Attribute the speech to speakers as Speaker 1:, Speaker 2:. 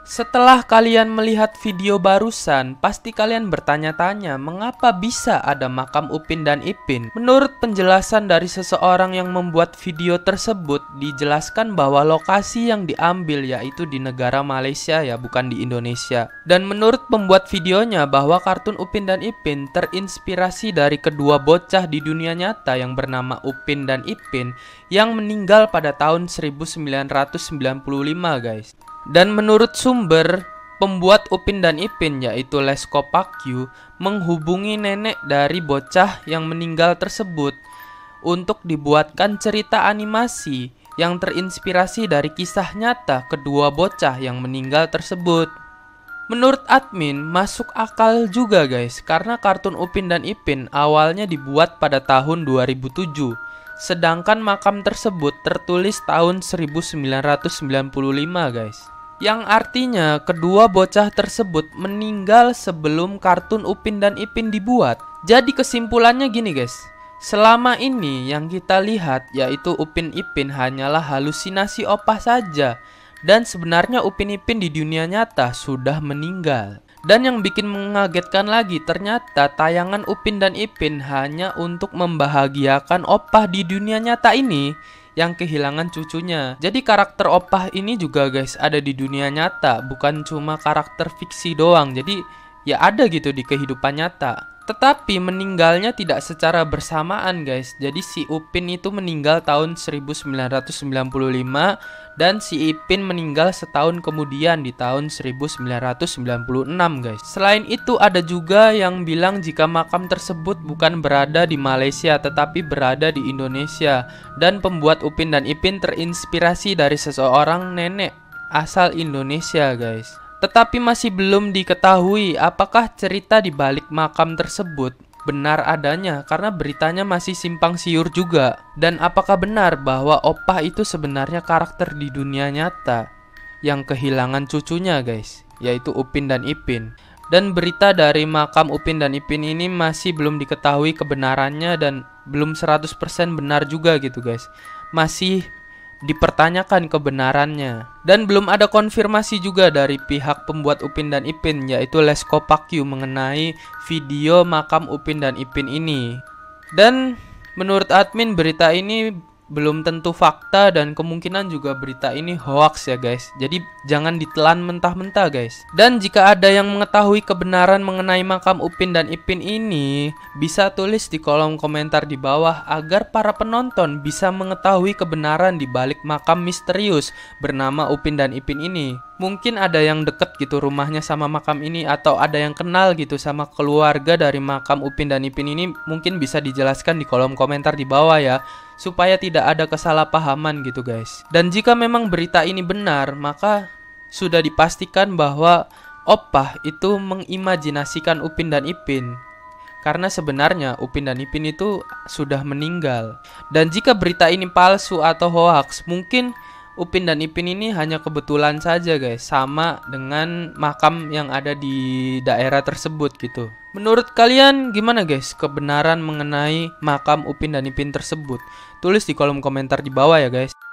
Speaker 1: Setelah kalian melihat video barusan, pasti kalian bertanya-tanya mengapa bisa ada makam Upin dan Ipin. Menurut penjelasan dari seseorang yang membuat video tersebut, dijelaskan bahwa lokasi yang diambil yaitu di negara Malaysia ya, bukan di Indonesia. Dan menurut pembuat videonya bahwa kartun Upin dan Ipin terinspirasi dari kedua bocah di dunia nyata yang bernama Upin dan Ipin yang meninggal pada tahun 1995 guys. Dan menurut sumber, pembuat Upin dan Ipin yaitu Lesko Pakyu menghubungi nenek dari bocah yang meninggal tersebut untuk dibuatkan cerita animasi yang terinspirasi dari kisah nyata kedua bocah yang meninggal tersebut. Menurut admin, masuk akal juga guys, karena kartun Upin dan Ipin awalnya dibuat pada tahun 2007. Sedangkan makam tersebut tertulis tahun 1995 guys. Yang artinya kedua bocah tersebut meninggal sebelum kartun Upin dan Ipin dibuat. Jadi kesimpulannya gini guys, selama ini yang kita lihat yaitu Upin Ipin hanyalah halusinasi opah saja. Dan sebenarnya Upin Ipin di dunia nyata sudah meninggal. Dan yang bikin mengagetkan lagi, ternyata tayangan Upin dan Ipin hanya untuk membahagiakan opah di dunia nyata ini yang kehilangan cucunya. Jadi karakter opah ini juga guys ada di dunia nyata, bukan cuma karakter fiksi doang. Jadi ya ada gitu di kehidupan nyata. Tetapi meninggalnya tidak secara bersamaan guys. Jadi si Upin itu meninggal tahun 1995 dan si Ipin meninggal setahun kemudian di tahun 1996 guys. Selain itu ada juga yang bilang jika makam tersebut bukan berada di Malaysia tetapi berada di Indonesia. Dan pembuat Upin dan Ipin terinspirasi dari seseorang nenek asal Indonesia guys. Tetapi masih belum diketahui apakah cerita di balik makam tersebut benar adanya karena beritanya masih simpang siur juga. Dan apakah benar bahwa opah itu sebenarnya karakter di dunia nyata yang kehilangan cucunya guys, yaitu Upin dan Ipin. Dan berita dari makam Upin dan Ipin ini masih belum diketahui kebenarannya dan belum 100% benar juga gitu guys. Masih dipertanyakan kebenarannya. Dan belum ada konfirmasi juga dari pihak pembuat Upin dan Ipin yaitu Lesko Pakyu mengenai video makam Upin dan Ipin ini. Dan menurut admin berita ini belum tentu fakta dan kemungkinan juga berita ini hoax ya guys. Jadi jangan ditelan mentah-mentah guys. Dan jika ada yang mengetahui kebenaran mengenai makam Upin dan Ipin ini, bisa tulis di kolom komentar di bawah agar para penonton bisa mengetahui kebenaran di balik makam misterius bernama Upin dan Ipin ini. Mungkin ada yang deket gitu rumahnya sama makam ini, atau ada yang kenal gitu sama keluarga dari makam Upin dan Ipin ini, mungkin bisa dijelaskan di kolom komentar di bawah ya, supaya tidak ada kesalahpahaman gitu guys. Dan jika memang berita ini benar, maka sudah dipastikan bahwa opah itu mengimajinasikan Upin dan Ipin. Karena sebenarnya Upin dan Ipin itu sudah meninggal. Dan jika berita ini palsu atau hoax, mungkin Upin dan Ipin ini hanya kebetulan saja guys, sama dengan makam yang ada di daerah tersebut gitu. Menurut kalian gimana guys kebenaran mengenai makam Upin dan Ipin tersebut? Tulis di kolom komentar di bawah ya guys.